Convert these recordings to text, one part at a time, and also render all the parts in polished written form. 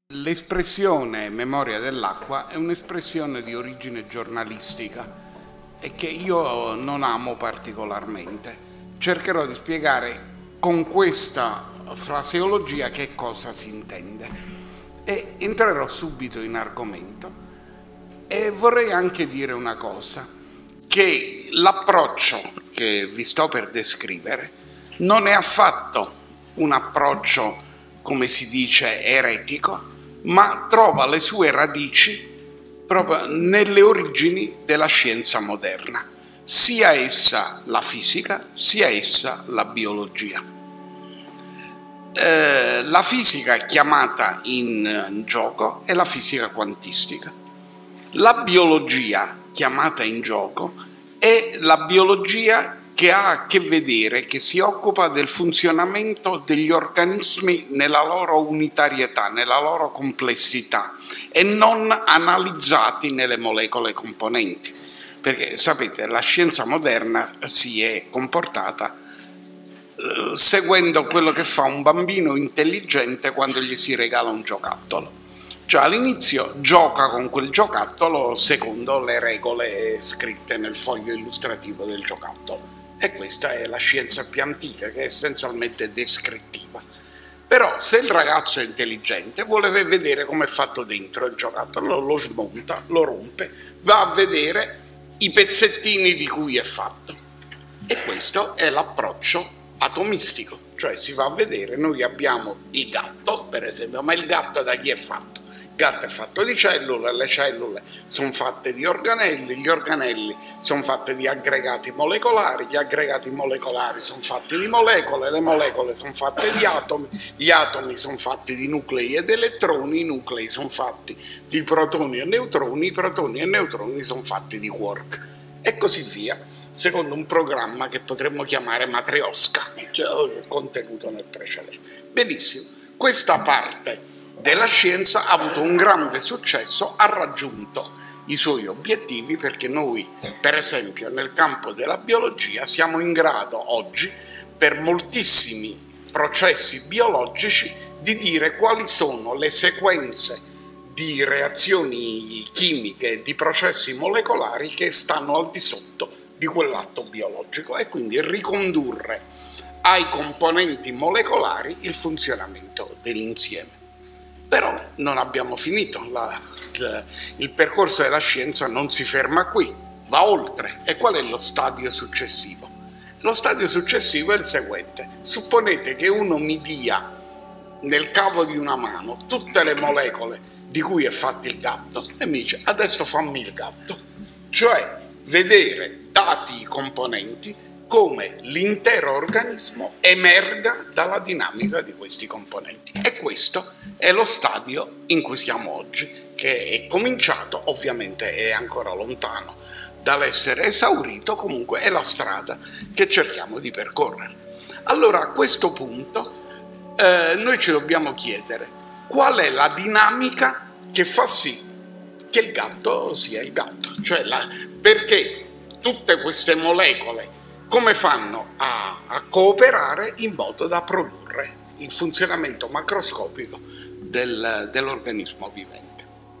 L'espressione memoria dell'acqua è un'espressione di origine giornalistica e che io non amo particolarmente. Cercherò di spiegare con questa fraseologia che cosa si intende e entrerò subito in argomento. E vorrei anche dire una cosa, che l'approccio che vi sto per descrivere non è affatto un approccio, come si dice, eretico, ma trova le sue radici proprio nelle origini della scienza moderna, sia essa la fisica, sia essa la biologia. La fisica chiamata in gioco è la fisica quantistica. La biologia chiamata in gioco è la biologia che ha a che vedere, che si occupa del funzionamento degli organismi nella loro unitarietà, nella loro complessità e non analizzati nelle molecole componenti. Perché sapete, la scienza moderna si è comportata seguendo quello che fa un bambino intelligente quando gli si regala un giocattolo. Cioè all'inizio gioca con quel giocattolo secondo le regole scritte nel foglio illustrativo del giocattolo. E questa è la scienza più antica, che è essenzialmente descrittiva. Però se il ragazzo è intelligente vuole vedere come è fatto dentro il giocattolo, lo smonta, lo rompe, va a vedere i pezzettini di cui è fatto. E questo è l'approccio atomistico, cioè si va a vedere, noi abbiamo il gatto per esempio, ma il gatto da chi è fatto? Il gatto è fatto di cellule, le cellule sono fatte di organelli, gli organelli sono fatti di aggregati molecolari, gli aggregati molecolari sono fatti di molecole, le molecole sono fatte di atomi, gli atomi sono fatti di nuclei ed elettroni, i nuclei sono fatti di protoni e neutroni, i protoni e neutroni sono fatti di quark e così via, secondo un programma che potremmo chiamare Matrioska, cioè contenuto nel precedente. Benissimo, questa parte della scienza ha avuto un grande successo, ha raggiunto i suoi obiettivi perché noi, per esempio, nel campo della biologia siamo in grado oggi, per moltissimi processi biologici, di dire quali sono le sequenze di reazioni chimiche, di processi molecolari che stanno al di sotto di quell'atto biologico e quindi ricondurre ai componenti molecolari il funzionamento dell'insieme. Però non abbiamo finito, il percorso della scienza non si ferma qui, va oltre. E qual è lo stadio successivo? Lo stadio successivo è il seguente: supponete che uno mi dia nel cavo di una mano tutte le molecole di cui è fatto il gatto e mi dice adesso fammi il gatto, cioè vedere dati i componenti come l'intero organismo emerga dalla dinamica di questi componenti. E questo è lo stadio in cui siamo oggi, che è cominciato, ovviamente è ancora lontano dall'essere esaurito, comunque è la strada che cerchiamo di percorrere. Allora a questo punto noi ci dobbiamo chiedere qual è la dinamica che fa sì che il gatto sia il gatto, cioè perché tutte queste molecole come fanno a cooperare in modo da produrre il funzionamento macroscopico dell'organismo vivente.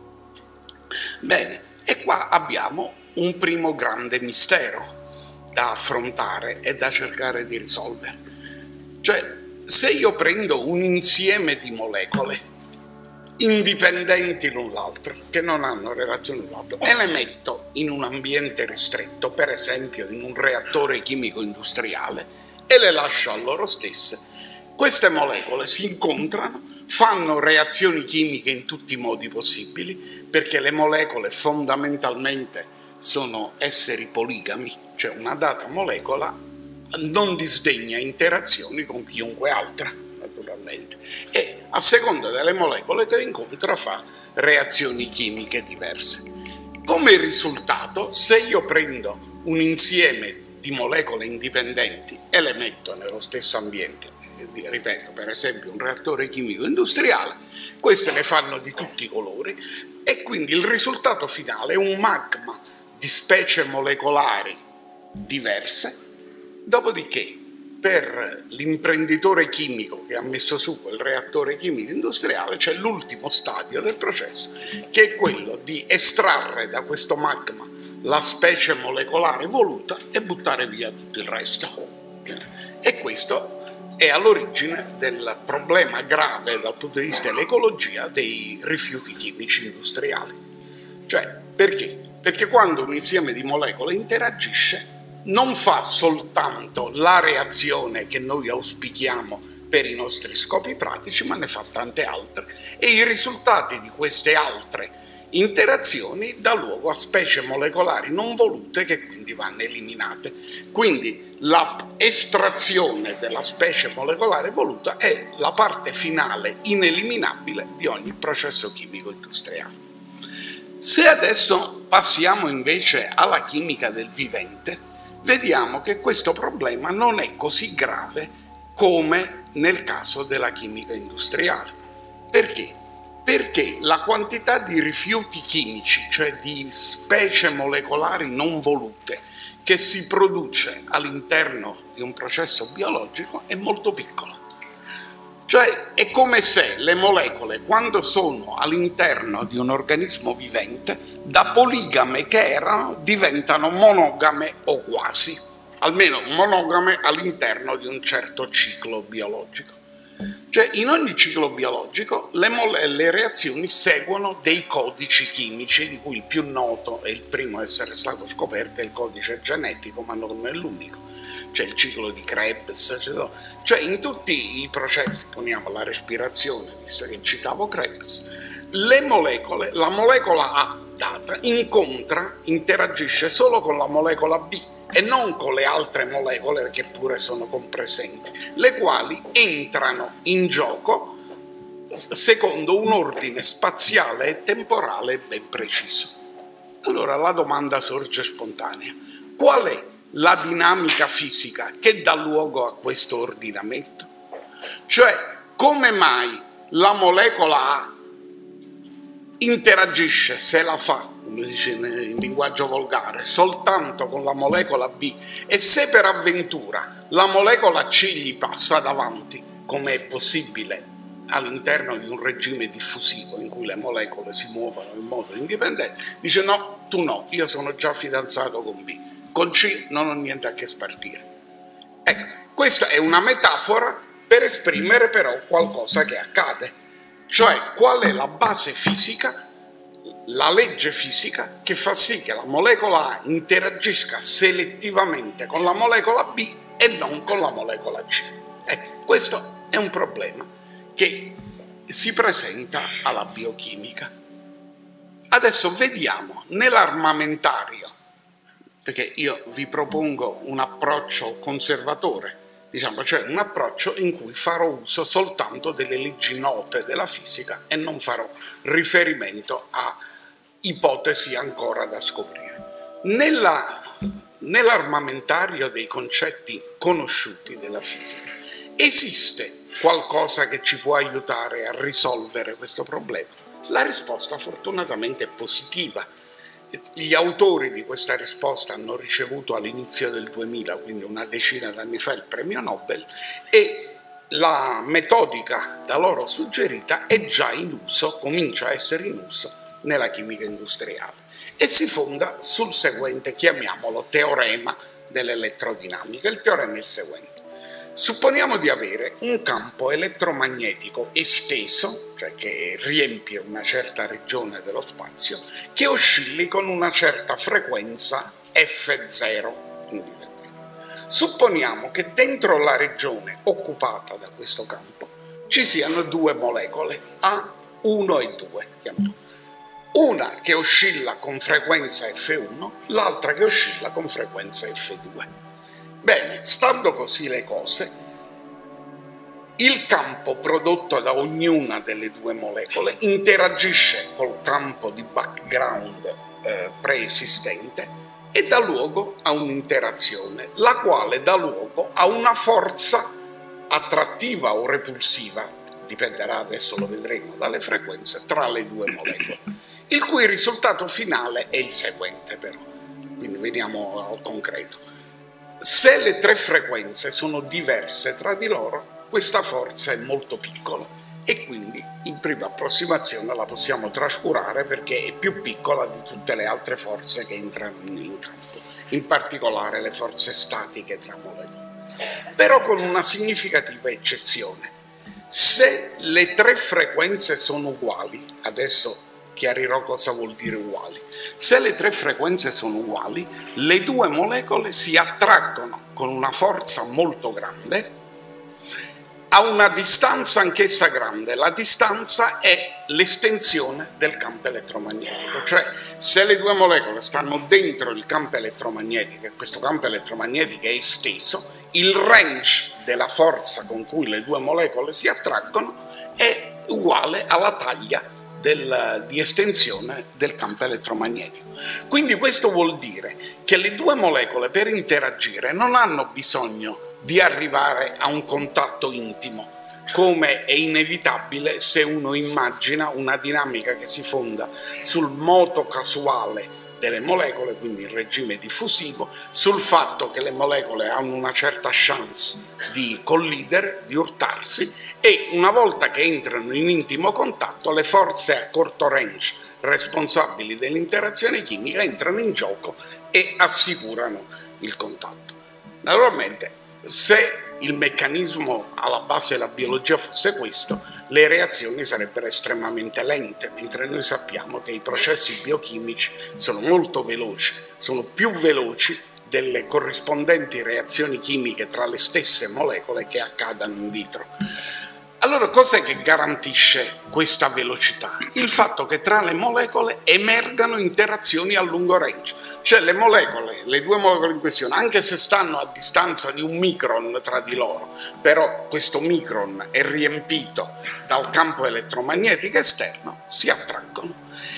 Bene, e qua abbiamo un primo grande mistero da affrontare e da cercare di risolvere. Cioè, se io prendo un insieme di molecole indipendenti l'un l'altro, che non hanno relazione l'un l'altro, e le metto in un ambiente ristretto, per esempio in un reattore chimico industriale, e le lascio a loro stesse, queste molecole si incontrano, fanno reazioni chimiche in tutti i modi possibili, perché le molecole fondamentalmente sono esseri poligami, cioè una data molecola non disdegna interazioni con chiunque altra, naturalmente, e a seconda delle molecole che incontra fa reazioni chimiche diverse. Come risultato, se io prendo un insieme di molecole indipendenti e le metto nello stesso ambiente, ripeto, per esempio un reattore chimico industriale, queste ne fanno di tutti i colori e quindi il risultato finale è un magma di specie molecolari diverse, dopodiché per l'imprenditore chimico che ha messo su quel reattore chimico industriale c'è l'ultimo stadio del processo, che è quello di estrarre da questo magma la specie molecolare voluta e buttare via tutto il resto. E questo è all'origine del problema grave dal punto di vista dell'ecologia dei rifiuti chimici industriali. Cioè, perché? Perché quando un insieme di molecole interagisce non fa soltanto la reazione che noi auspichiamo per i nostri scopi pratici, ma ne fa tante altre. E i risultati di queste altre interazioni dà luogo a specie molecolari non volute che quindi vanno eliminate. Quindi l'estrazione della specie molecolare voluta è la parte finale ineliminabile di ogni processo chimico industriale. Se adesso passiamo invece alla chimica del vivente, vediamo che questo problema non è così grave come nel caso della chimica industriale. Perché? Perché la quantità di rifiuti chimici, cioè di specie molecolari non volute, che si produce all'interno di un processo biologico è molto piccola. Cioè è come se le molecole, quando sono all'interno di un organismo vivente, da poligame che erano, diventano monogame o quasi, almeno monogame all'interno di un certo ciclo biologico. Cioè in ogni ciclo biologico le reazioni seguono dei codici chimici, di cui il più noto e il primo a essere stato scoperto è il codice genetico, ma non è l'unico. C'è il ciclo di Krebs, cioè in tutti i processi, poniamo la respirazione, visto che citavo Krebs, la molecola A data interagisce solo con la molecola B e non con le altre molecole che pure sono compresenti, le quali entrano in gioco secondo un ordine spaziale e temporale ben preciso. Allora la domanda sorge spontanea: qual è la dinamica fisica che dà luogo a questo ordinamento? Cioè, come mai la molecola A interagisce, se la fa, come si dice in linguaggio volgare, soltanto con la molecola B, e se per avventura la molecola C gli passa davanti, come è possibile all'interno di un regime diffusivo in cui le molecole si muovono in modo indipendente, dice no, tu no, io sono già fidanzato con B, con C non ho niente a che spartire. Ecco, questa è una metafora per esprimere però qualcosa che accade, cioè qual è la base fisica, la legge fisica che fa sì che la molecola A interagisca selettivamente con la molecola B e non con la molecola C. Ecco, questo è un problema che si presenta alla biochimica. Adesso vediamo nell'armamentario, perché io vi propongo un approccio conservatore, diciamo, cioè un approccio in cui farò uso soltanto delle leggi note della fisica e non farò riferimento a ipotesi ancora da scoprire. Nell'armamentario dei concetti conosciuti della fisica esiste qualcosa che ci può aiutare a risolvere questo problema? La risposta fortunatamente è positiva. Gli autori di questa risposta hanno ricevuto all'inizio del 2000, quindi una decina d'anni fa, il premio Nobel, e la metodica da loro suggerita è già in uso, comincia a essere in uso nella chimica industriale e si fonda sul seguente, chiamiamolo teorema dell'elettrodinamica. Il teorema è il seguente: supponiamo di avere un campo elettromagnetico esteso, cioè che riempie una certa regione dello spazio, che oscilli con una certa frequenza F0. Supponiamo che dentro la regione occupata da questo campo ci siano due molecole, A1 e 2, chiamiamo. Una che oscilla con frequenza F1, l'altra che oscilla con frequenza F2. Bene, stando così le cose, il campo prodotto da ognuna delle due molecole interagisce col campo di background preesistente e dà luogo a un'interazione, la quale dà luogo a una forza attrattiva o repulsiva, dipenderà, adesso lo vedremo, dalle frequenze tra le due molecole, il cui risultato finale è il seguente però. Quindi veniamo al concreto. Se le tre frequenze sono diverse tra di loro, questa forza è molto piccola e quindi in prima approssimazione la possiamo trascurare perché è più piccola di tutte le altre forze che entrano in campo, in particolare le forze statiche tra molecole. Però con una significativa eccezione: se le tre frequenze sono uguali, adesso chiarirò cosa vuol dire uguali, se le tre frequenze sono uguali, le due molecole si attraggono con una forza molto grande a una distanza anch'essa grande. La distanza è l'estensione del campo elettromagnetico, cioè se le due molecole stanno dentro il campo elettromagnetico e questo campo elettromagnetico è esteso, il range della forza con cui le due molecole si attraggono è uguale alla taglia di estensione del campo elettromagnetico. Quindi questo vuol dire che le due molecole per interagire non hanno bisogno di arrivare a un contatto intimo, come è inevitabile se uno immagina una dinamica che si fonda sul moto casuale delle molecole, quindi il regime diffusivo, sul fatto che le molecole hanno una certa chance di collidere, di urtarsi, e una volta che entrano in intimo contatto le forze a corto range responsabili dell'interazione chimica entrano in gioco e assicurano il contatto. Naturalmente, se il meccanismo alla base della biologia fosse questo, le reazioni sarebbero estremamente lente, mentre noi sappiamo che i processi biochimici sono molto veloci, sono più veloci delle corrispondenti reazioni chimiche tra le stesse molecole che accadano in vitro. Allora, cos'è che garantisce questa velocità? Il fatto che tra le molecole emergano interazioni a lungo range, cioè le due molecole in questione, anche se stanno a distanza di un micron tra di loro, però questo micron è riempito dal campo elettromagnetico esterno, si attraggono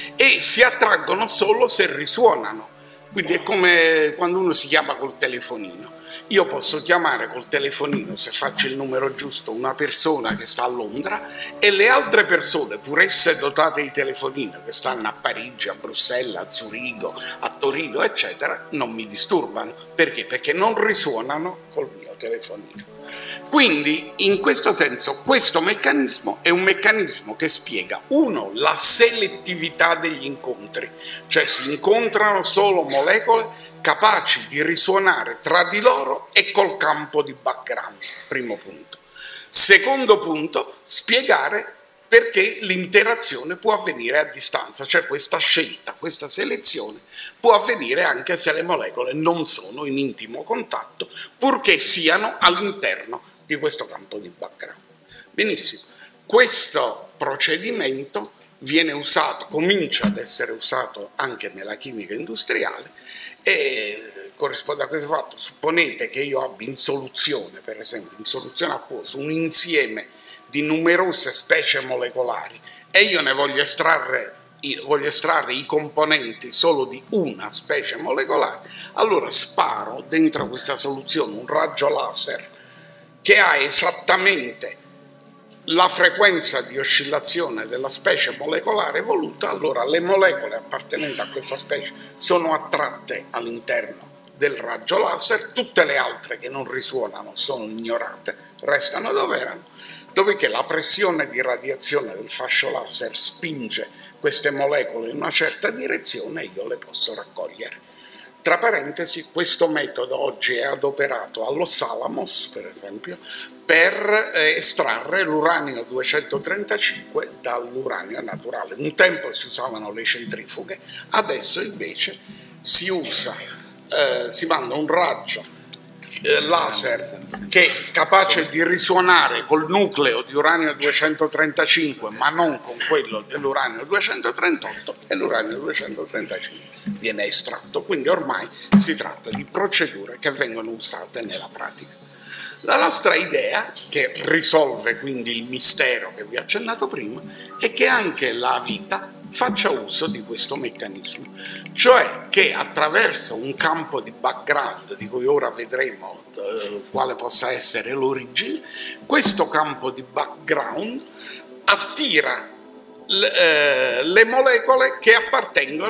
e si attraggono solo se risuonano. Quindi è come quando uno si chiama col telefonino. Io posso chiamare col telefonino, se faccio il numero giusto, una persona che sta a Londra e le altre persone, pur esse dotate di telefonino, che stanno a Parigi, a Bruxelles, a Zurigo, a Torino, eccetera, non mi disturbano. Perché? Perché non risuonano col mio telefonino. Quindi, in questo senso, questo meccanismo è un meccanismo che spiega, uno, la selettività degli incontri, cioè si incontrano solo molecole capaci di risuonare tra di loro e col campo di background, primo punto. Secondo punto, spiegare perché l'interazione può avvenire a distanza, cioè questa scelta, questa selezione può avvenire anche se le molecole non sono in intimo contatto, purché siano all'interno di questo campo di background. Benissimo, questo procedimento viene usato, comincia ad essere usato anche nella chimica industriale e corrisponde a questo fatto. Supponete che io abbia in soluzione, per esempio in soluzione acquosa, un insieme di numerose specie molecolari e io ne voglio estrarre i componenti solo di una specie molecolare, allora sparo dentro questa soluzione un raggio laser che ha esattamente la frequenza di oscillazione della specie molecolare voluta, allora le molecole appartenenti a questa specie sono attratte all'interno del raggio laser, tutte le altre che non risuonano sono ignorate, restano dove erano, dopodiché la pressione di radiazione del fascio laser spinge queste molecole in una certa direzione e io le posso raccogliere. Tra parentesi, questo metodo oggi è adoperato allo Salamos, per esempio, per estrarre l'uranio 235 dall'uranio naturale. Un tempo si usavano le centrifughe, adesso invece si manda un raggio laser che è capace di risuonare col nucleo di uranio 235 ma non con quello dell'uranio 238 e l'uranio 235 viene estratto. Quindi ormai si tratta di procedure che vengono usate nella pratica. La nostra idea, che risolve quindi il mistero che vi ho accennato prima, è che anche la vita faccia uso di questo meccanismo, cioè che attraverso un campo di background di cui ora vedremo quale possa essere l'origine, questo campo di background attira le molecole che appartengono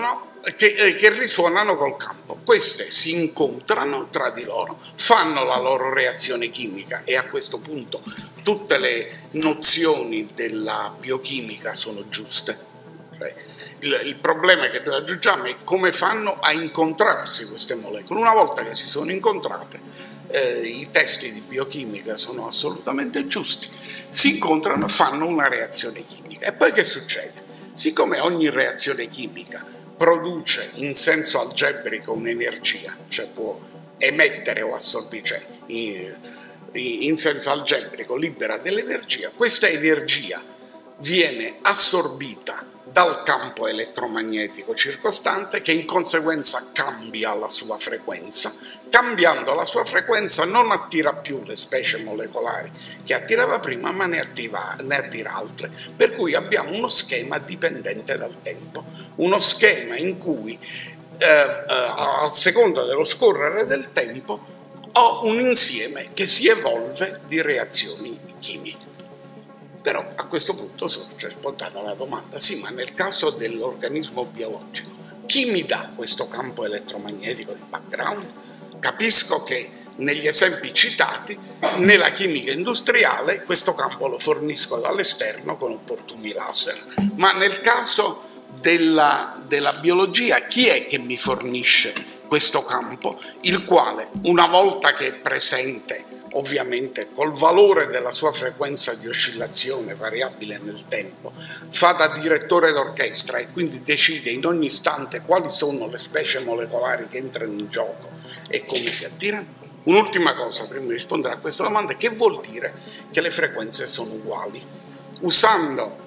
che risuonano col campo. Queste si incontrano tra di loro, fanno la loro reazione chimica e a questo punto tutte le nozioni della biochimica sono giuste. Il problema che noi aggiungiamo è come fanno a incontrarsi queste molecole. Una volta che si sono incontrate, i testi di biochimica sono assolutamente giusti, si incontrano, fanno una reazione chimica. E poi che succede? Siccome ogni reazione chimica produce in senso algebrico un'energia, cioè può emettere o assorbire, cioè in senso algebrico libera dell'energia, questa energia viene assorbita dal campo elettromagnetico circostante, che in conseguenza cambia la sua frequenza. Cambiando la sua frequenza non attira più le specie molecolari che attirava prima, ma ne attira altre, per cui abbiamo uno schema dipendente dal tempo, uno schema in cui a seconda dello scorrere del tempo ho un insieme che si evolve di reazioni chimiche. Però a questo punto sorge spontanea la domanda: sì, ma nel caso dell'organismo biologico, chi mi dà questo campo elettromagnetico di background? Capisco che negli esempi citati, nella chimica industriale, questo campo lo fornisco dall'esterno con opportuni laser, ma nel caso della biologia, chi è che mi fornisce questo campo, il quale, una volta che è presente, ovviamente col valore della sua frequenza di oscillazione variabile nel tempo, fa da direttore d'orchestra e quindi decide in ogni istante quali sono le specie molecolari che entrano in gioco e come si attirano? Un'ultima cosa prima di rispondere a questa domanda: che vuol dire che le frequenze sono uguali? Usando,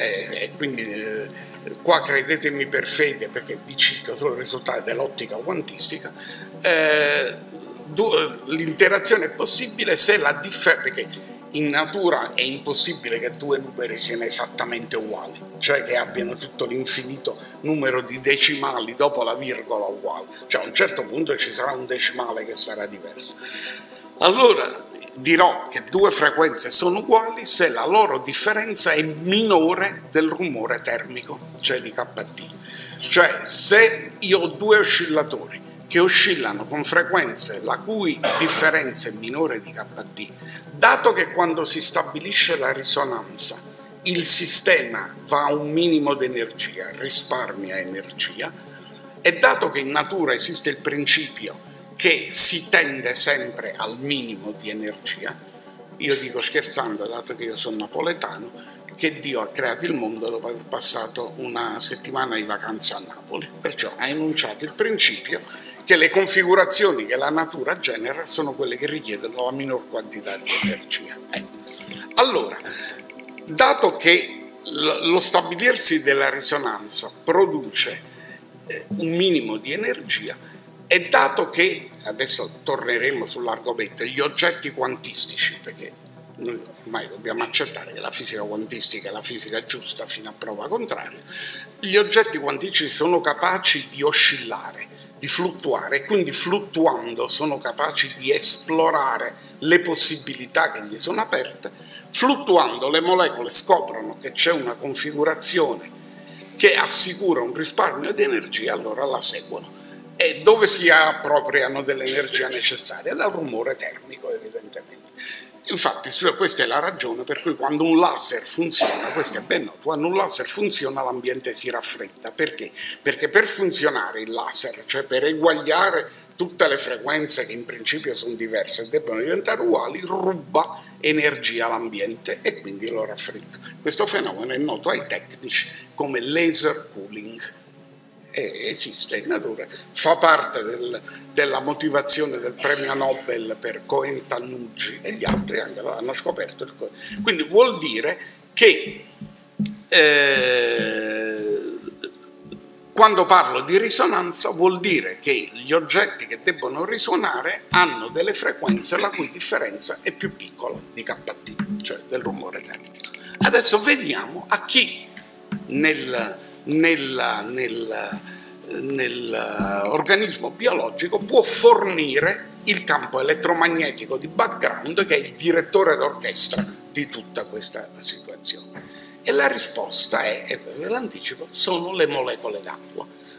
qua credetemi per fede perché vi cito solo i risultati dell'ottica quantistica, l'interazione è possibile se la differenza, perché in natura è impossibile che due numeri siano esattamente uguali, cioè che abbiano tutto l'infinito numero di decimali dopo la virgola uguale, cioè a un certo punto ci sarà un decimale che sarà diverso. Allora dirò che due frequenze sono uguali se la loro differenza è minore del rumore termico, cioè di KT. Cioè se io ho due oscillatori che oscillano con frequenze la cui differenza è minore di Kт, dato che quando si stabilisce la risonanza il sistema va a un minimo di energia, risparmia energia, e dato che in natura esiste il principio che si tende sempre al minimo di energia, io dico scherzando, dato che io sono napoletano, che Dio ha creato il mondo dopo aver passato una settimana di vacanza a Napoli, perciò ha enunciato il principio che le configurazioni che la natura genera sono quelle che richiedono la minor quantità di energia. Ecco. Allora, dato che lo stabilirsi della risonanza produce un minimo di energia, e dato che, adesso torneremo sull'argomento, gli oggetti quantistici, perché noi ormai dobbiamo accettare che la fisica quantistica è la fisica giusta fino a prova contraria, gli oggetti quantistici sono capaci di oscillare, di fluttuare, e quindi fluttuando sono capaci di esplorare le possibilità che gli sono aperte. Fluttuando le molecole scoprono che c'è una configurazione che assicura un risparmio di energia, allora la seguono. E dove si appropriano dell'energia necessaria? Dal rumore termico, evidentemente. Infatti questa è la ragione per cui quando un laser funziona, questo è ben noto, quando un laser funziona l'ambiente si raffredda. Perché? Perché per funzionare il laser, cioè per eguagliare tutte le frequenze che in principio sono diverse e debbono diventare uguali, ruba energia all'ambiente e quindi lo raffredda. Questo fenomeno è noto ai tecnici come laser cooling. Esiste in natura, fa parte della motivazione del premio Nobel per Cohen-Tanucci e gli altri anche hanno scoperto il quindi vuol dire che quando parlo di risonanza vuol dire che gli oggetti che debbono risuonare hanno delle frequenze la cui differenza è più piccola di KT, cioè del rumore termico. Adesso vediamo a chi nell'organismo biologico può fornire il campo elettromagnetico di background che è il direttore d'orchestra di tutta questa situazione. E la risposta è, ve l'anticipo, sono le molecole d'acqua.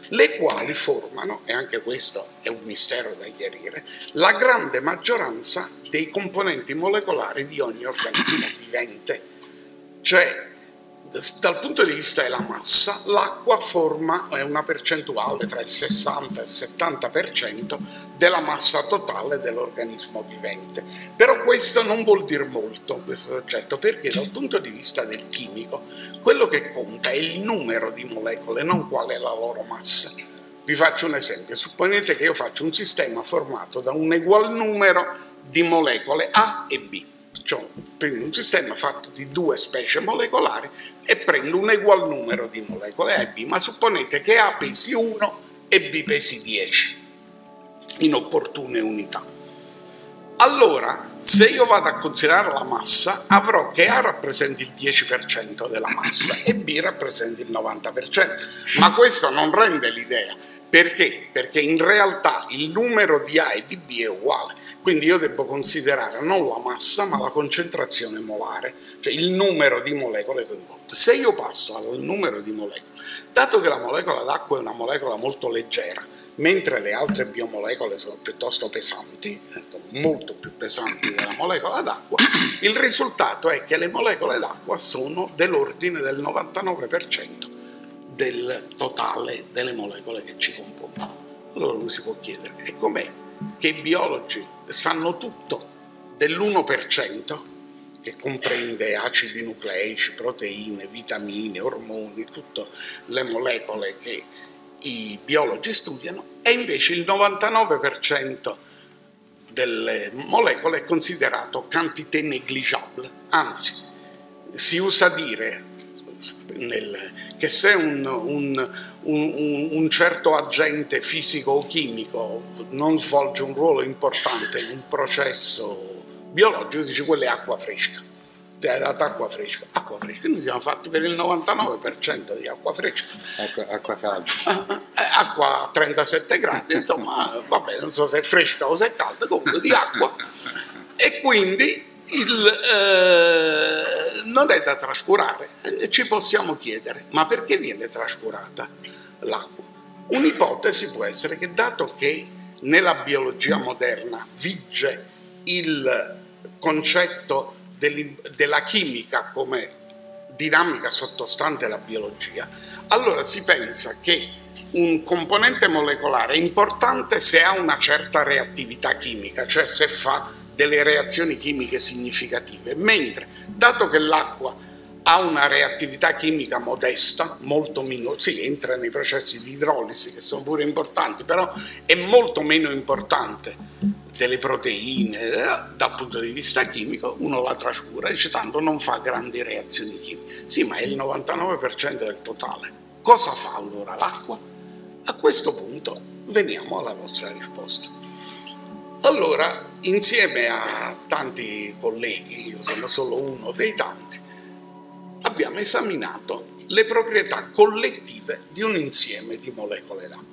le quali formano, e anche questo è un mistero da chiarire, la grande maggioranza dei componenti molecolari di ogni organismo vivente. Cioè, dal punto di vista della massa, l'acqua forma una percentuale tra il 60 e il 70% della massa totale dell'organismo vivente. Però questo non vuol dire molto, questo soggetto, perché dal punto di vista del chimico, quello che conta è il numero di molecole, non qual è la loro massa. Vi faccio un esempio: supponete che io faccio un sistema formato da un egual numero di molecole A e B. Cioè, prendo un sistema fatto di due specie molecolari e prendo un egual numero di molecole A e B, ma supponete che A pesi 1 e B pesi 10 in opportune unità. Allora, se io vado a considerare la massa, avrò che A rappresenti il 10% della massa e B rappresenti il 90%, ma questo non rende l'idea. Perché? Perché in realtà il numero di A e di B è uguale. Quindi io devo considerare non la massa, ma la concentrazione molare, cioè il numero di molecole coinvolte. Se io passo al numero di molecole, dato che la molecola d'acqua è una molecola molto leggera, mentre le altre biomolecole sono piuttosto pesanti, molto più pesanti della molecola d'acqua, il risultato è che le molecole d'acqua sono dell'ordine del 99% del totale delle molecole che ci compongono. Allora uno si può chiedere, e com'è che i biologi sanno tutto dell'1%, che comprende acidi nucleici, proteine, vitamine, ormoni, tutte le molecole che i biologi studiano, e invece il 99% delle molecole è considerato quantité négligeable. Anzi, si usa dire che se un certo agente fisico o chimico non svolge un ruolo importante in un processo biologico, si dice quella è acqua fresca. Ti hai dato acqua fresca. Acqua fresca, noi siamo fatti per il 99% di acqua fresca. Acqua calda. Acqua a 37 gradi, insomma, vabbè, non so se è fresca o se è calda, comunque di acqua. E quindi non è da trascurare. Ci possiamo chiedere, ma perché viene trascurata l'acqua? Un'ipotesi può essere che, dato che nella biologia moderna vige il concetto della chimica come dinamica sottostante alla biologia, allora si pensa che un componente molecolare è importante se ha una certa reattività chimica, cioè se fa delle reazioni chimiche significative, mentre dato che l'acqua ha una reattività chimica modesta, molto minore, sì, entra nei processi di idrolisi che sono pure importanti, però è molto meno importante delle proteine dal punto di vista chimico, uno la trascura e dice tanto non fa grandi reazioni chimiche. Sì, ma è il 99% del totale. Cosa fa allora l'acqua? A questo punto veniamo alla nostra risposta. Allora, insieme a tanti colleghi, io sono solo uno dei tanti, abbiamo esaminato le proprietà collettive di un insieme di molecole d'acqua.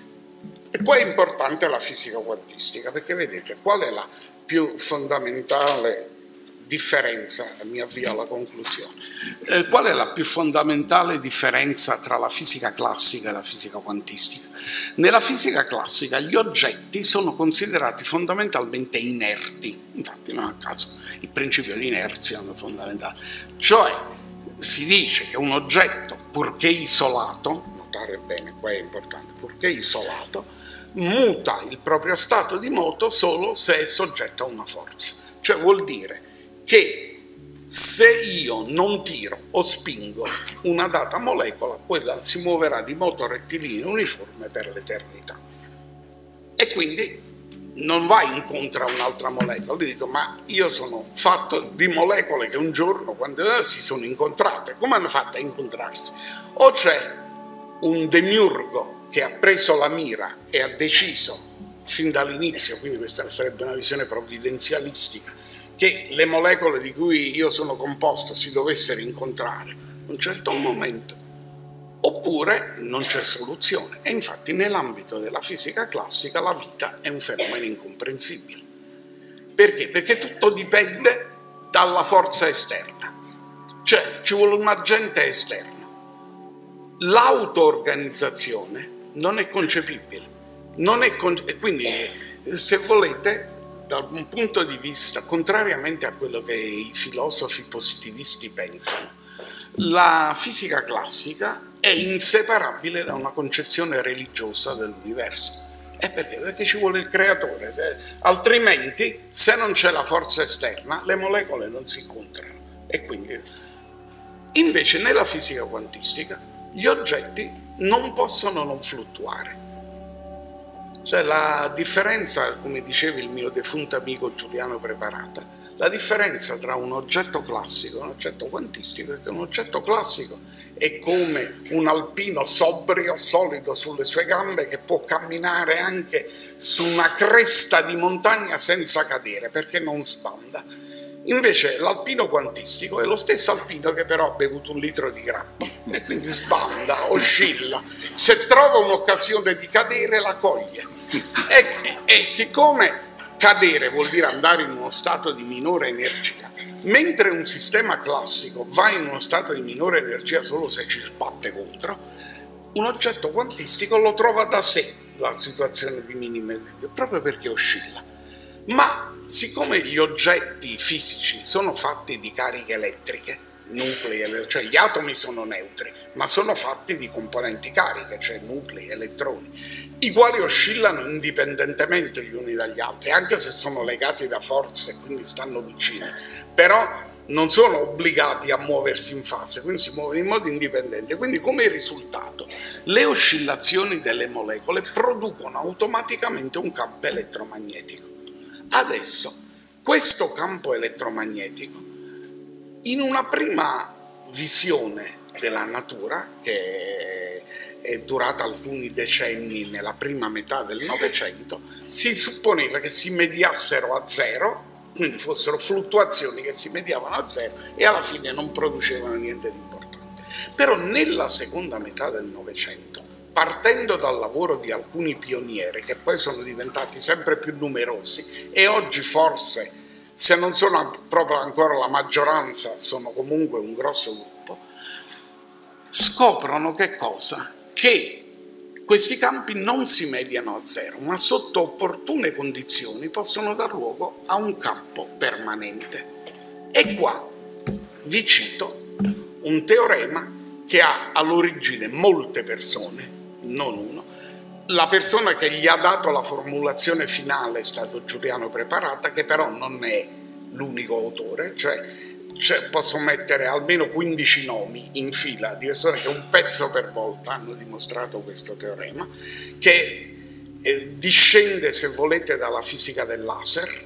E poi è importante la fisica quantistica, perché vedete qual è la più fondamentale differenza, mi avvio alla conclusione, qual è la più fondamentale differenza tra la fisica classica e la fisica quantistica? Nella fisica classica gli oggetti sono considerati fondamentalmente inerti, infatti non a caso il principio di inerzia è fondamentale, cioè si dice che un oggetto, purché isolato, notare bene, qua è importante, purché isolato, muta il proprio stato di moto solo se è soggetto a una forza. Cioè vuol dire che se io non tiro o spingo una data molecola, quella si muoverà di moto rettilineo uniforme per l'eternità. E quindi non va incontro a un'altra molecola. Io dico, ma io sono fatto di molecole che un giorno, quando si sono incontrate, come hanno fatto a incontrarsi? O c'è un demiurgo che ha preso la mira e ha deciso fin dall'inizio, quindi questa sarebbe una visione provvidenzialistica, che le molecole di cui io sono composto si dovessero incontrare in un certo momento, oppure non c'è soluzione. E infatti nell'ambito della fisica classica la vita è un fenomeno incomprensibile. Perché? Perché tutto dipende dalla forza esterna, cioè ci vuole un agente esterno. L'auto-organizzazione non è concepibile. E quindi, se volete, da un punto di vista, contrariamente a quello che i filosofi positivisti pensano, la fisica classica è inseparabile da una concezione religiosa dell'universo. E perché? Perché ci vuole il creatore, altrimenti, se non c'è la forza esterna, le molecole non si incontrano. E quindi, invece, nella fisica quantistica, gli oggetti non possono non fluttuare. Cioè la differenza, come diceva il mio defunto amico Giuliano Preparata, la differenza tra un oggetto classico e un oggetto quantistico è che un oggetto classico è come un alpino sobrio, solido sulle sue gambe, che può camminare anche su una cresta di montagna senza cadere, perché non sbanda. Invece l'alpino quantistico è lo stesso alpino che però ha bevuto 1 litro di grappa e quindi sbanda, oscilla. Se trova un'occasione di cadere la coglie. E siccome cadere vuol dire andare in uno stato di minore energia, mentre un sistema classico va in uno stato di minore energia solo se ci sbatte contro, un oggetto quantistico lo trova da sé la situazione di minima energia, proprio perché oscilla. Ma siccome gli oggetti fisici sono fatti di cariche elettriche, nuclei, cioè gli atomi sono neutri, ma sono fatti di componenti cariche, cioè nuclei, elettroni, i quali oscillano indipendentemente gli uni dagli altri, anche se sono legati da forze, quindi stanno vicini, però non sono obbligati a muoversi in fase, quindi si muovono in modo indipendente. Quindi, come risultato, le oscillazioni delle molecole producono automaticamente un campo elettromagnetico. Adesso, questo campo elettromagnetico, in una prima visione della natura, che è durata alcuni decenni nella prima metà del Novecento, si supponeva che si mediassero a zero, quindi fossero fluttuazioni che si mediavano a zero e alla fine non producevano niente di importante. Però nella seconda metà del Novecento, partendo dal lavoro di alcuni pionieri che poi sono diventati sempre più numerosi e oggi forse, se non sono proprio ancora la maggioranza, sono comunque un grosso gruppo, scoprono che cosa? Che questi campi non si mediano a zero, ma sotto opportune condizioni possono dar luogo a un campo permanente. E qua vi cito un teorema che ha all'origine molte persone, non uno. La persona che gli ha dato la formulazione finale è stato Giuliano Preparata, che però non è l'unico autore, cioè posso mettere almeno 15 nomi in fila di persone che un pezzo per volta hanno dimostrato questo teorema, che discende, se volete, dalla fisica del laser,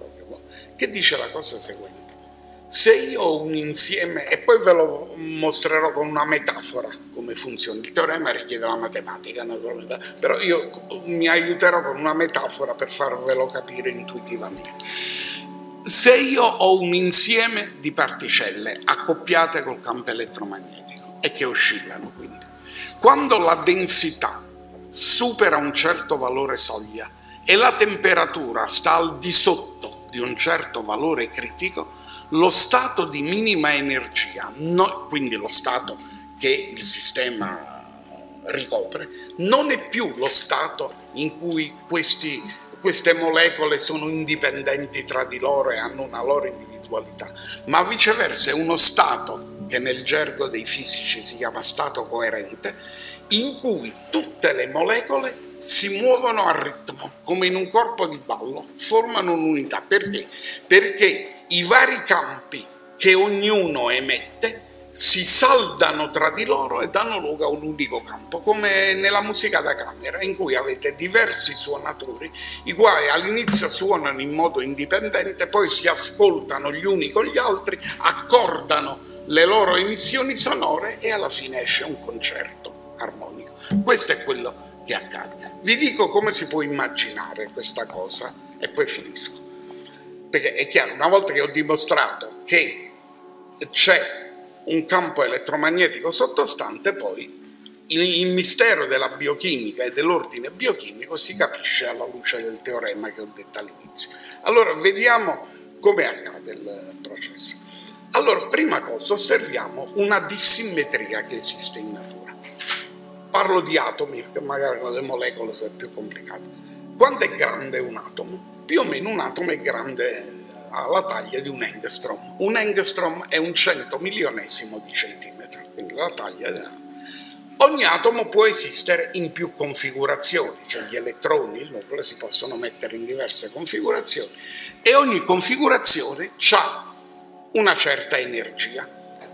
che dice la cosa seguente: se io ho un insieme, e poi ve lo mostrerò con una metafora come funziona, il teorema richiede la matematica naturalmente, però io mi aiuterò con una metafora per farvelo capire intuitivamente. Se io ho un insieme di particelle accoppiate col campo elettromagnetico e che oscillano, quindi, quando la densità supera un certo valore soglia e la temperatura sta al di sotto di un certo valore critico, lo stato di minima energia, quindi lo stato che il sistema ricopre, non è più lo stato in cui queste molecole sono indipendenti tra di loro e hanno una loro individualità, ma viceversa è uno stato che nel gergo dei fisici si chiama stato coerente, in cui tutte le molecole si muovono a ritmo, come in un corpo di ballo, formano un'unità. Perché? Perché i vari campi che ognuno emette si saldano tra di loro e danno luogo a un unico campo, come nella musica da camera, in cui avete diversi suonatori, i quali all'inizio suonano in modo indipendente, poi si ascoltano gli uni con gli altri, accordano le loro emissioni sonore e alla fine esce un concerto armonico. Questo è quello che accade. Vi dico come si può immaginare questa cosa e poi finisco. Perché è chiaro, una volta che ho dimostrato che c'è un campo elettromagnetico sottostante, poi il mistero della biochimica e dell'ordine biochimico si capisce alla luce del teorema che ho detto all'inizio. Allora vediamo come accade il processo. Allora, prima cosa, osserviamo una dissimmetria che esiste in natura. parlo di atomi, perché magari con le molecole sono più complicate. Quanto è grande un atomo? Più o meno un atomo è grande alla taglia di un angstrom. Un angstrom è un 100 milionesimo di centimetro, quindi la taglia della... Ogni atomo può esistere in più configurazioni, cioè gli elettroni, il nucleo si possono mettere in diverse configurazioni e ogni configurazione ha una certa energia.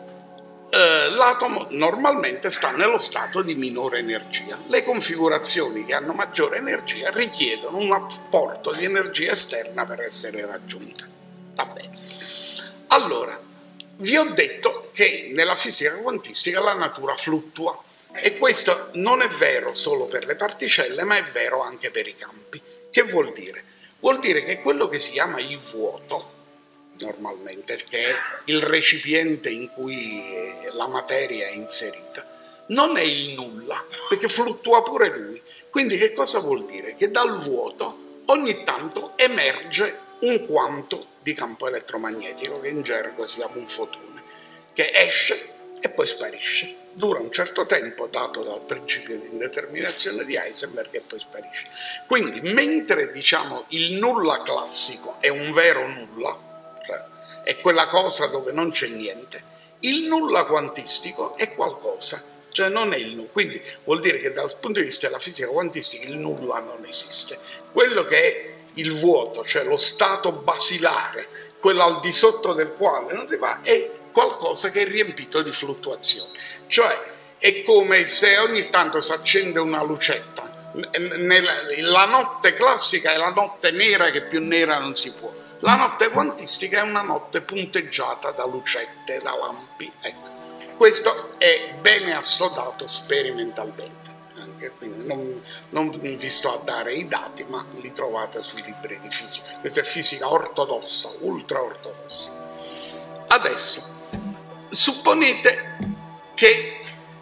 L'atomo normalmente sta nello stato di minore energia. Le configurazioni che hanno maggiore energia richiedono un apporto di energia esterna per essere raggiunte. Va bene. Allora, vi ho detto che nella fisica quantistica la natura fluttua. E questo non è vero solo per le particelle, ma è vero anche per i campi. Che vuol dire? Vuol dire che quello che si chiama il vuoto, normalmente, che è il recipiente in cui la materia è inserita, non è il nulla, perché fluttua pure lui. Quindi che cosa vuol dire? Che dal vuoto ogni tanto emerge un quanto di campo elettromagnetico, che in gergo si chiama un fotone, che esce e poi sparisce. Dura un certo tempo, dato dal principio di indeterminazione di Heisenberg, e poi sparisce. Quindi, mentre diciamo il nulla classico è un vero nulla, cioè è quella cosa dove non c'è niente, il nulla quantistico è qualcosa, cioè non è il nulla. Quindi vuol dire che dal punto di vista della fisica quantistica il nulla non esiste. Quello che è il vuoto, cioè lo stato basilare, quello al di sotto del quale non si va, è qualcosa che è riempito di fluttuazioni. Cioè è come se ogni tanto si accende una lucetta. La notte classica è la notte nera, che più nera non si può. La notte quantistica è una notte punteggiata da lucette, da lampi. Ecco. Questo è bene assodato sperimentalmente. Anche, quindi non vi sto a dare i dati, ma li trovate sui libri di fisica. Questa è fisica ortodossa, ultra ortodossa. Adesso, supponete che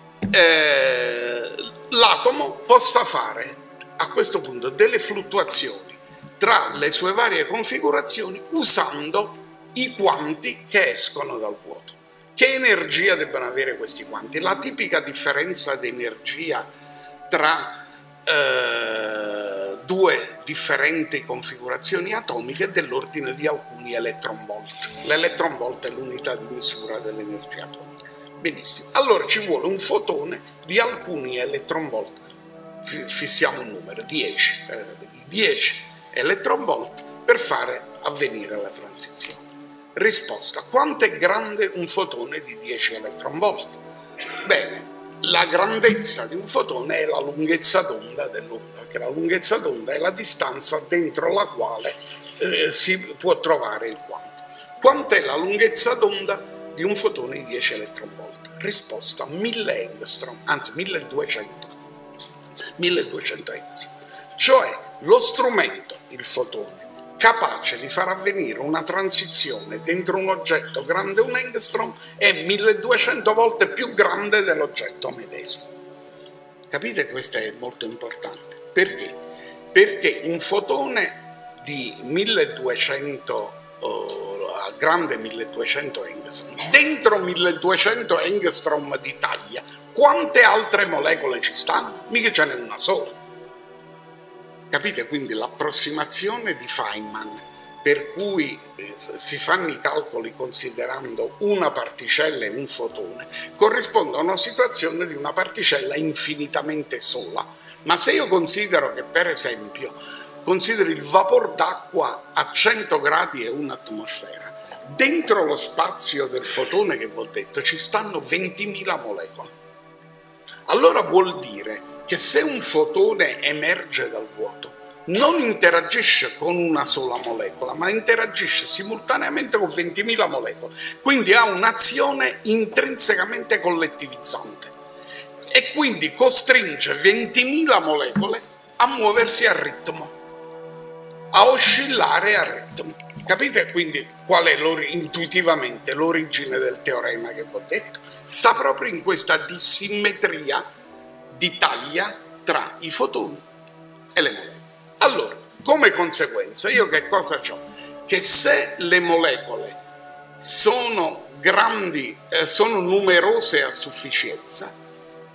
l'atomo possa fare a questo punto delle fluttuazioni tra le sue varie configurazioni usando i quanti che escono dal vuoto. Che energia debbano avere questi quanti? La tipica differenza di energia tra due differenti configurazioni atomiche è dell'ordine di alcuni elettronvolt. L'elettronvolt è l'unità di misura dell'energia atomica. Benissimo, allora ci vuole un fotone di alcuni elettronvolt, fissiamo un numero, 10, 10 elettronvolt per fare avvenire la transizione. Risposta: quanto è grande un fotone di 10 elettronvolt? Bene, la grandezza di un fotone è la lunghezza d'onda dell'onda, perché la lunghezza d'onda è la distanza dentro la quale si può trovare il quanto. Quant'è la lunghezza d'onda di un fotone di 10 elettronvolt? Risposta: 1000 angstrom, anzi 1200 angstrom. Cioè lo strumento, il fotone, capace di far avvenire una transizione dentro un oggetto grande un angstrom è 1200 volte più grande dell'oggetto medesimo. Capite? Questo è molto importante. Perché? Perché un fotone di 1200 grande 1200 angstrom, dentro 1200 angstrom di taglia, quante altre molecole ci stanno? Mica ce n'è una sola. Capite? Quindi l'approssimazione di Feynman, per cui si fanno i calcoli considerando una particella e un fotone, corrisponde a una situazione di una particella infinitamente sola. Ma se io considero che, per esempio, considero il vapor d'acqua a 100 gradi e un'atmosfera, dentro lo spazio del fotone che vi ho detto ci stanno 20.000 molecole. Allora vuol dire che se un fotone emerge dal vuoto non interagisce con una sola molecola, ma interagisce simultaneamente con 20.000 molecole, quindi ha un'azione intrinsecamente collettivizzante e quindi costringe 20.000 molecole a muoversi a ritmo, a oscillare a ritmo. Capite quindi qual è intuitivamente l'origine del teorema che vi ho detto? Sta proprio in questa dissimmetria di taglia tra i fotoni e le molecole. Allora, come conseguenza, io che cosa ho? Che se le molecole sono grandi, sono numerose a sufficienza,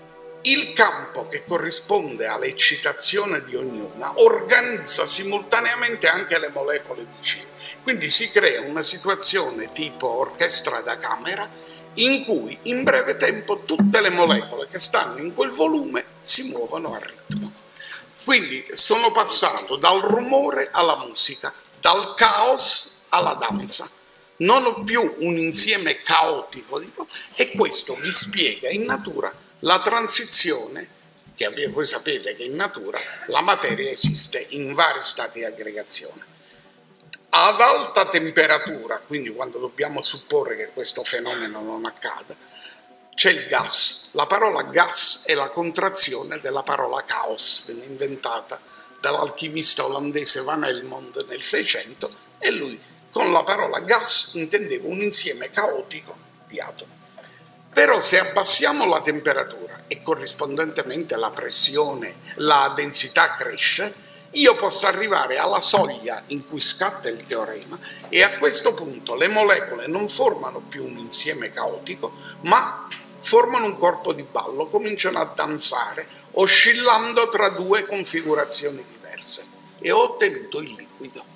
il campo che corrisponde all'eccitazione di ognuna organizza simultaneamente anche le molecole vicine. Quindi si crea una situazione tipo orchestra da camera in cui in breve tempo tutte le molecole che stanno in quel volume si muovono a ritmo. Quindi sono passato dal rumore alla musica, dal caos alla danza. Non ho più un insieme caotico, e questo vi spiega in natura la transizione, che voi sapete che in natura la materia esiste in vari stati di aggregazione. Ad alta temperatura, quindi quando dobbiamo supporre che questo fenomeno non accada, c'è il gas. La parola gas è la contrazione della parola caos, venne inventata dall'alchimista olandese Van Helmont nel 600, e lui con la parola gas intendeva un insieme caotico di atomi. Però se abbassiamo la temperatura e corrispondentemente la pressione, la densità cresce, io posso arrivare alla soglia in cui scatta il teorema, e a questo punto le molecole non formano più un insieme caotico, ma formano un corpo di ballo, cominciano a danzare, oscillando tra due configurazioni diverse, e ho ottenuto il liquido.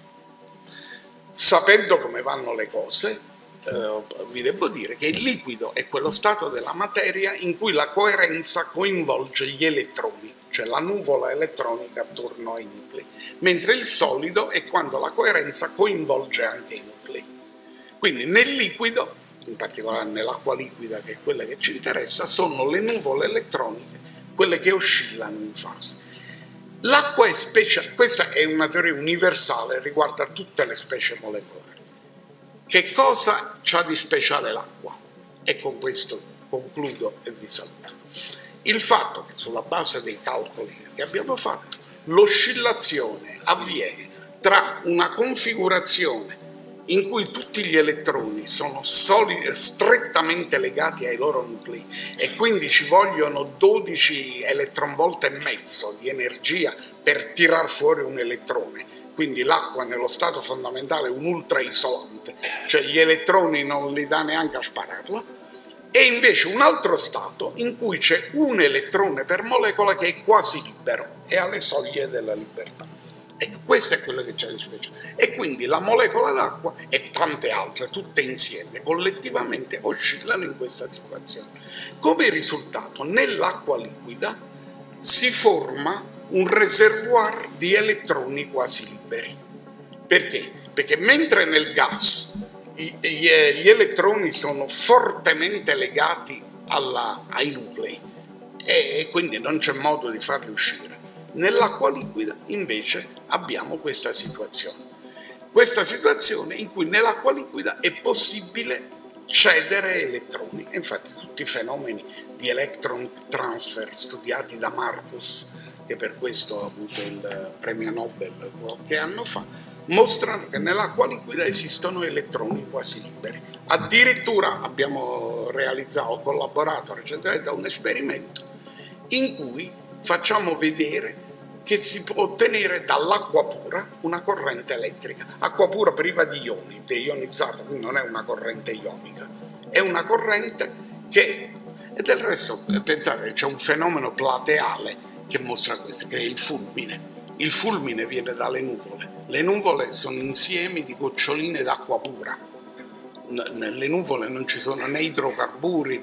Sapendo come vanno le cose, vi devo dire che il liquido è quello stato della materia in cui la coerenza coinvolge gli elettroni, cioè la nuvola elettronica attorno ai nuclei, mentre il solido è quando la coerenza coinvolge anche i nuclei. Quindi nel liquido, in particolare nell'acqua liquida, che è quella che ci interessa, sono le nuvole elettroniche quelle che oscillano in fase. L'acqua è speciale, questa è una teoria universale, riguarda tutte le specie molecolari. Che cosa c'ha di speciale l'acqua? E con questo concludo e vi saluto. Il fatto che sulla base dei calcoli che abbiamo fatto, l'oscillazione avviene tra una configurazione in cui tutti gli elettroni sono strettamente legati ai loro nuclei e quindi ci vogliono 12 eletronvolt e mezzo di energia per tirar fuori un elettrone. Quindi l'acqua nello stato fondamentale è un ultra isolante, cioè gli elettroni non li dà neanche a spararla, e invece un altro stato in cui c'è un elettrone per molecola che è quasi libero, è alle soglie della libertà. E questo è quello che c'è di speciale. E quindi la molecola d'acqua e tante altre, tutte insieme, collettivamente oscillano in questa situazione. Come risultato, nell'acqua liquida si forma un reservoir di elettroni quasi liberi. Perché? Perché mentre nel gas gli elettroni sono fortemente legati ai nuclei e quindi non c'è modo di farli uscire, nell'acqua liquida invece abbiamo questa situazione in cui nell'acqua liquida è possibile cedere elettroni. E infatti tutti i fenomeni di electron transfer studiati da Marcus, che per questo ha avuto il premio Nobel qualche anno fa, mostrano che nell'acqua liquida esistono elettroni quasi liberi. Addirittura abbiamo collaborato recentemente a un esperimento in cui facciamo vedere che si può ottenere dall'acqua pura una corrente elettrica. Acqua pura priva di ioni, deionizzata, quindi non è una corrente ionica, è una corrente che, e del resto pensate, c'è un fenomeno plateale che mostra questo, che è il fulmine. Il fulmine viene dalle nuvole. Le nuvole sono insiemi di goccioline d'acqua pura. Nelle nuvole non ci sono né idrocarburi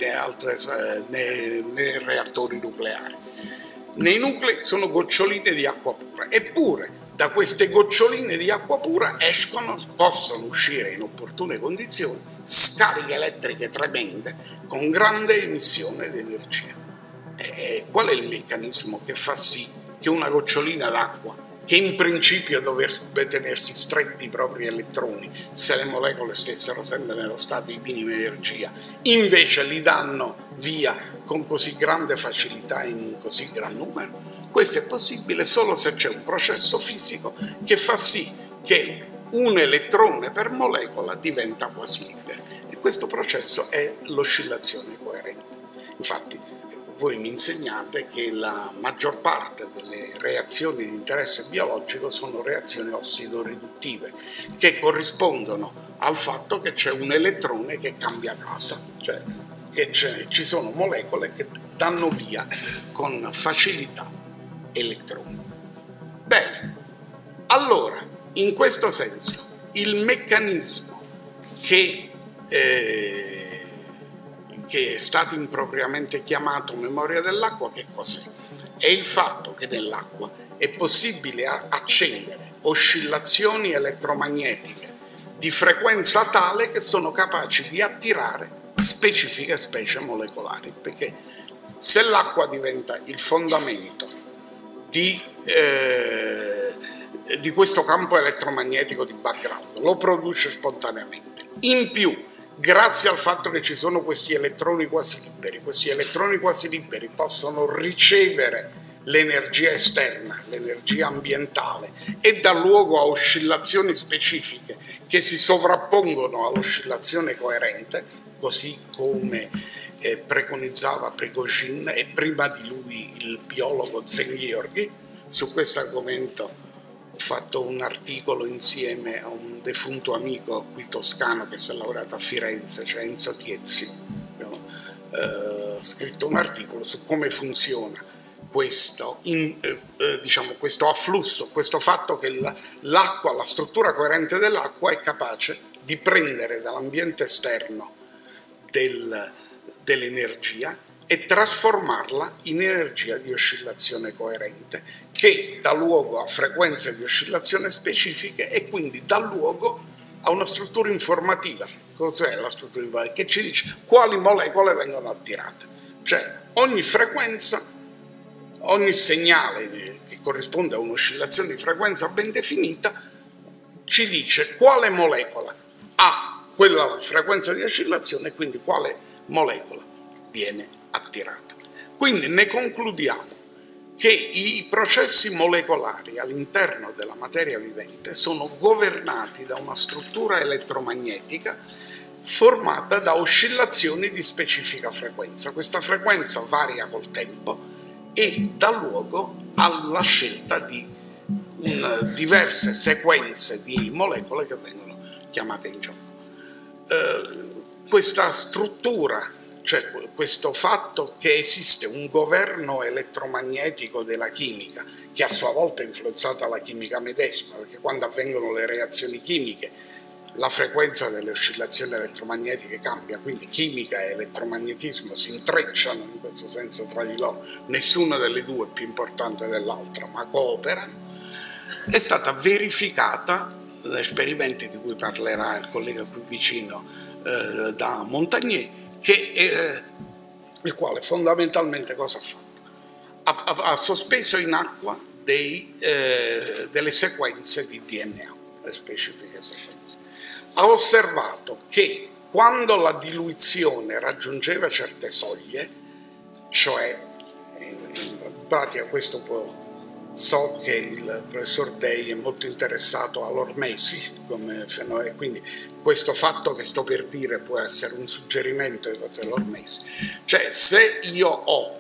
né reattori nucleari. Nei nuclei sono goccioline di acqua pura, eppure da queste goccioline di acqua pura possono uscire in opportune condizioni scariche elettriche tremende con grande emissione di energia. Qual è il meccanismo che fa sì che una gocciolina d'acqua, che in principio dovrebbe tenersi stretti i propri elettroni se le molecole stessero sempre nello stato di minima energia, invece li danno via con così grande facilità in un così gran numero? Questo è possibile solo se c'è un processo fisico che fa sì che un elettrone per molecola diventa quasi libero, e questo processo è l'oscillazione coerente. Infatti voi mi insegnate che la maggior parte delle reazioni di interesse biologico sono reazioni ossidoriduttive, che corrispondono al fatto che c'è un elettrone che cambia casa, cioè che ci sono molecole che danno via con facilità elettroni. Bene, allora, in questo senso, il meccanismo che è stato impropriamente chiamato memoria dell'acqua, che cos'è? È il fatto che nell'acqua è possibile accendere oscillazioni elettromagnetiche di frequenza tale che sono capaci di attirare specifiche specie molecolari, perché se l'acqua diventa il fondamento di questo campo elettromagnetico di background, lo produce spontaneamente. In più, grazie al fatto che ci sono questi elettroni quasi liberi possono ricevere l'energia esterna, l'energia ambientale, e dà luogo a oscillazioni specifiche che si sovrappongono all'oscillazione coerente, così come preconizzava Prigozhin e prima di lui il biologo Szent-Györgyi. Su questo argomento ho fatto un articolo insieme a un defunto amico qui toscano che si è laureato a Firenze, cioè Enzo Tiezzi. Abbiamo scritto un articolo su come funziona questo afflusso, questo fatto che l'acqua, la struttura coerente dell'acqua è capace di prendere dall'ambiente esterno dell'energia e trasformarla in energia di oscillazione coerente, che dà luogo a frequenze di oscillazione specifiche e quindi dà luogo a una struttura informativa. Cos'è la struttura informativa? Che ci dice quali molecole vengono attirate. Cioè ogni frequenza, ogni segnale che corrisponde a un'oscillazione di frequenza ben definita ci dice quale molecola ha quella frequenza di oscillazione e quindi quale molecola viene attirata. Quindi ne concludiamo che i processi molecolari all'interno della materia vivente sono governati da una struttura elettromagnetica formata da oscillazioni di specifica frequenza. Questa frequenza varia col tempo e dà luogo alla scelta di diverse sequenze di molecole che vengono chiamate in gioco. Questa struttura, cioè questo fatto che esiste un governo elettromagnetico della chimica, che a sua volta è influenzata la chimica medesima, perché quando avvengono le reazioni chimiche la frequenza delle oscillazioni elettromagnetiche cambia, quindi chimica e elettromagnetismo si intrecciano in questo senso tra di loro, nessuna delle due è più importante dell'altra, ma cooperano. È stata verificata da esperimenti di cui parlerà il collega qui vicino da Montagnier, il quale fondamentalmente cosa ha fatto? Ha sospeso in acqua delle sequenze di DNA, le specifiche sequenze. Ha osservato che quando la diluizione raggiungeva certe soglie, cioè in pratica so che il professor Dei è molto interessato all'ormesi come fenomeno, quindi questo fatto che sto per dire può essere un suggerimento di cos'è l'ormesi. Cioè se io ho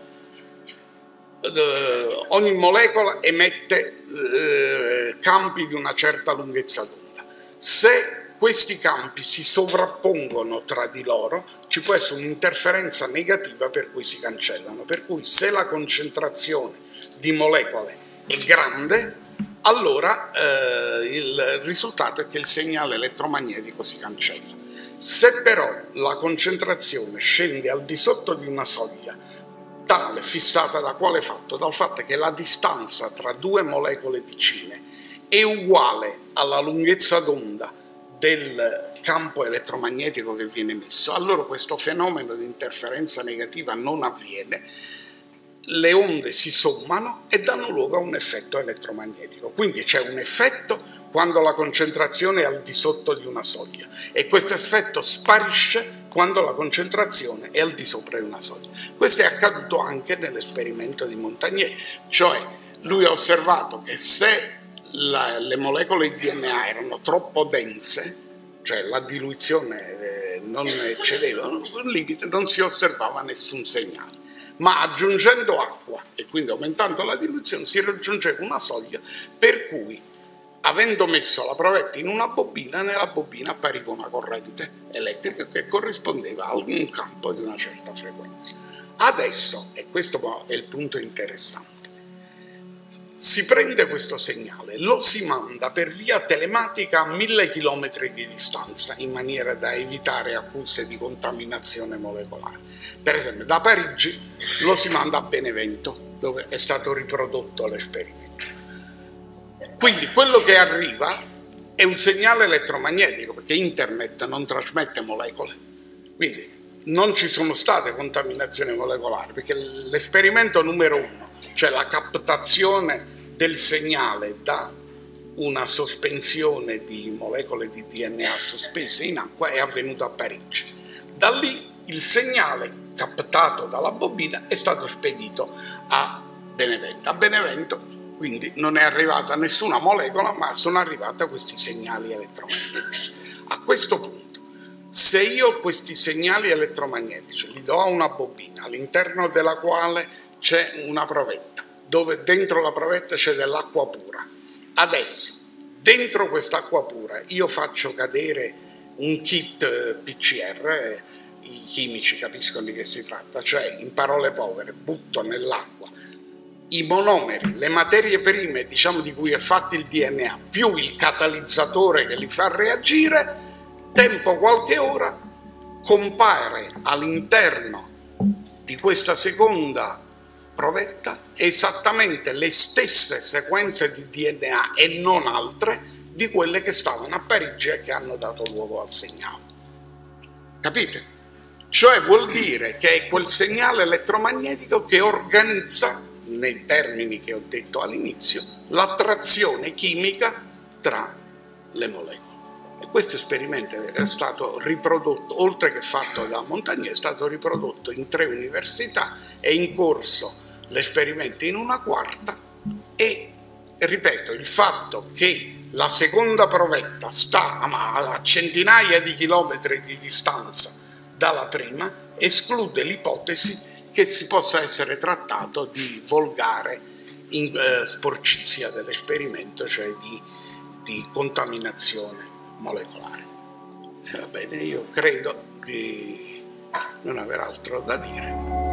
ogni molecola emette campi di una certa lunghezza d'onda. Se questi campi si sovrappongono tra di loro, ci può essere un'interferenza negativa per cui si cancellano. Per cui se la concentrazione di molecole è grande, allora il risultato è che il segnale elettromagnetico si cancella. Se però la concentrazione scende al di sotto di una soglia tale, fissata da quale fatto? Dal fatto che la distanza tra due molecole vicine è uguale alla lunghezza d'onda del campo elettromagnetico che viene emesso, allora questo fenomeno di interferenza negativa non avviene, le onde si sommano e danno luogo a un effetto elettromagnetico. Quindi c'è un effetto quando la concentrazione è al di sotto di una soglia e questo effetto sparisce quando la concentrazione è al di sopra di una soglia. Questo è accaduto anche nell'esperimento di Montagnier, cioè lui ha osservato che se le molecole di DNA erano troppo dense, cioè la diluizione non eccedeva un limite, non si osservava nessun segnale. Ma aggiungendo acqua e quindi aumentando la diluizione si raggiungeva una soglia per cui, avendo messo la provetta in una bobina, nella bobina appariva una corrente elettrica che corrispondeva a un campo di una certa frequenza. Adesso, e questo è il punto interessante, si prende questo segnale, lo si manda per via telematica a 1000 km di distanza, in maniera da evitare accuse di contaminazione molecolare. Per esempio, da Parigi lo si manda a Benevento, dove è stato riprodotto l'esperimento. Quindi quello che arriva è un segnale elettromagnetico, perché internet non trasmette molecole, quindi non ci sono state contaminazioni molecolari, perché l'esperimento numero 1, cioè la captazione del segnale da una sospensione di molecole di DNA sospese in acqua, è avvenuto a Parigi. Da lì il segnale captato dalla bobina è stato spedito a Benevento. A Benevento quindi non è arrivata nessuna molecola, ma sono arrivati questi segnali elettromagnetici. A questo punto, se io questi segnali elettromagnetici li do a una bobina all'interno della quale c'è una provetta, dove dentro la provetta c'è dell'acqua pura, adesso dentro quest'acqua pura io faccio cadere un kit PCR, i chimici capiscono di che si tratta, cioè in parole povere butto nell'acqua i monomeri, le materie prime, diciamo, di cui è fatto il DNA, più il catalizzatore che li fa reagire, tempo qualche ora compare all'interno di questa seconda provetta esattamente le stesse sequenze di DNA e non altre di quelle che stavano a Parigi e che hanno dato luogo al segnale. Capite? Cioè vuol dire che è quel segnale elettromagnetico che organizza, nei termini che ho detto all'inizio, l'attrazione chimica tra le molecole. E questo esperimento è stato riprodotto, oltre che fatto da Montagnier, è stato riprodotto in 3 università, è in corso l'esperimento in una quarta e, ripeto, il fatto che la seconda provetta sta a centinaia di chilometri di distanza dalla prima esclude l'ipotesi che si possa essere trattato di volgare sporcizia dell'esperimento, cioè di contaminazione molecolare. Va bene, io credo di non aver altro da dire.